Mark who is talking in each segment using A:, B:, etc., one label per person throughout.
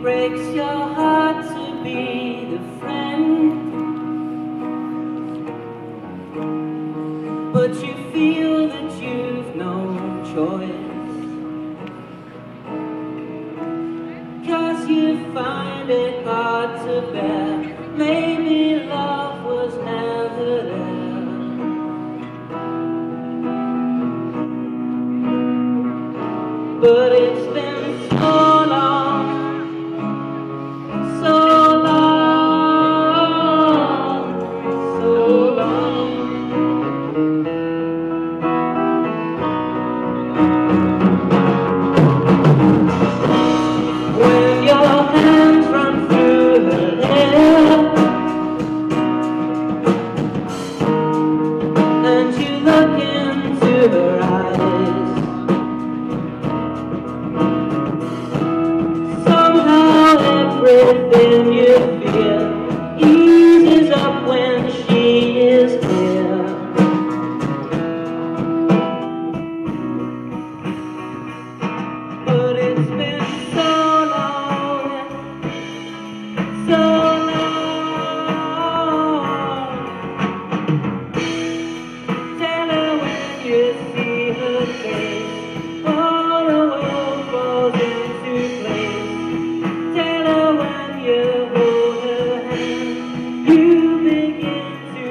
A: breaks your heart to be the friend, but you feel that you've no choice, 'cause you find it hard to bear. Maybe love was never there, but it's been so long, so long, so long. When your hands run through her hair and you look into her eyes, somehow everything you feel eases up when she is here. But it's been so long, so long. Tell her when you see her face, all the world falls into place. Tell her when you hold her hand, you begin to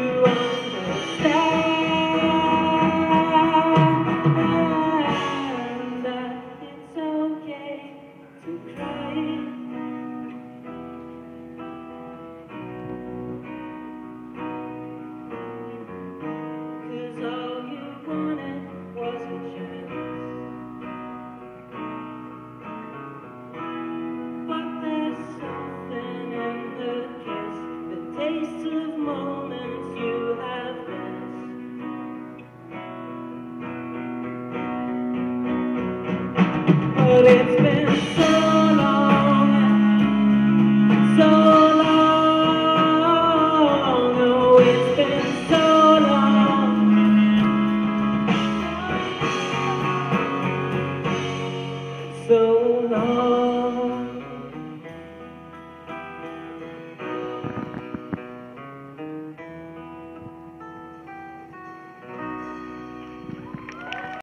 A: understand that it's okay to cry. 'Cause all you wanted was a chance, but there's something in the kiss, the taste of moments you have missed. But it's been so